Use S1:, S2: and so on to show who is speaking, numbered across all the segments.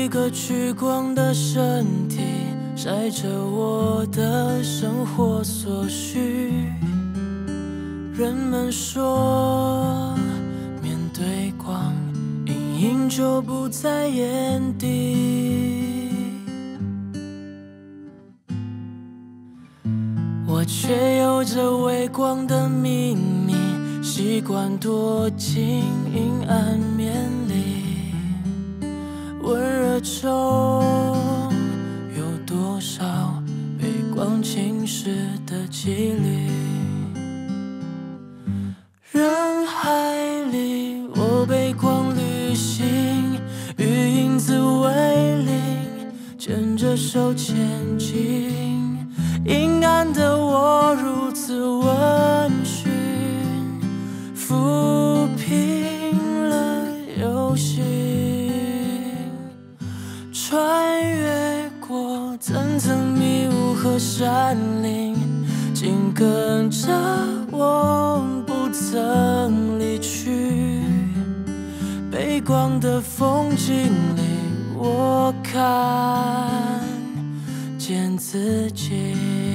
S1: 个趋光的身体，晒着我的生活所需。人们说，面对光，阴影就不再眼底。我却有着微光的秘密，习惯躲进阴暗面里。温热中有多少被光侵蚀的几率？人海里，我被光旅行，与影子为邻，牵着手前进。阴暗的我如此温驯，抚平了忧心，穿越过层层迷雾和山林，紧跟着我不曾离去。背光的风景里，我看见自己。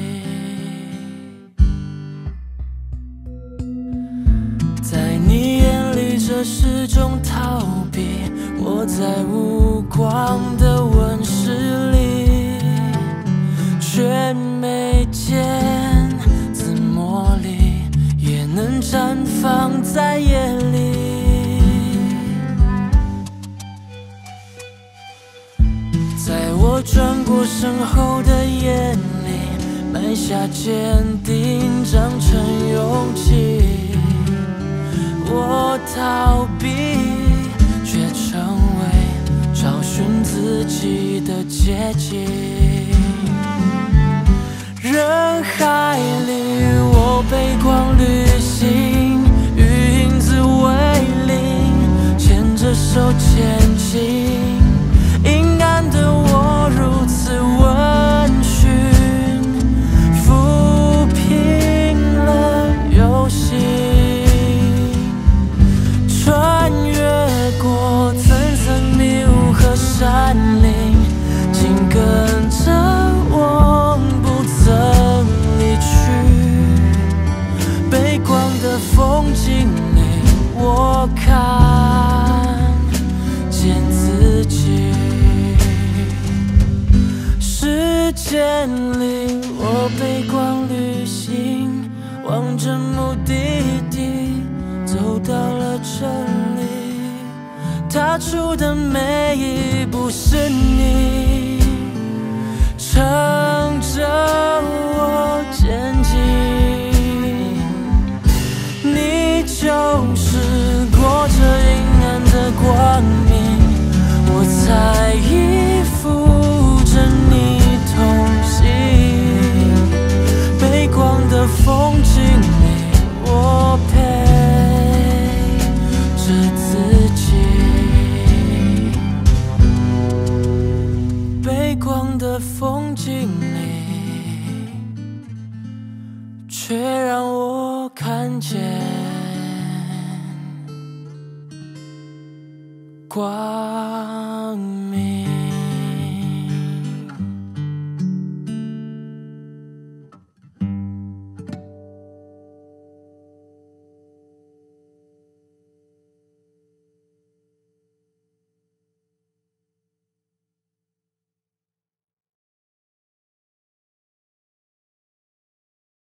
S1: 在你眼里，这是种逃避。我在无光的温室里，却没见紫茉莉也能绽放在夜里。在我转过身后的眼里，埋下坚定，长成勇气。我逃避，却成为找寻自己的捷径。人海里，我被光旅行，与影子为邻，牵着手前进。阴暗的我如此温驯，抚平了忧心。穿越过层层迷雾和山林，紧跟着我不曾离去。背光的风景里，我看见自己。时间里，我背光旅行，望着目的地，走到了这里。踏出的每一步是你撑着我前进，你就是裹着阴暗的光明，我才依附着你同行。背光的风景里，我陪着自己。背光的风景里，却让我看见光明。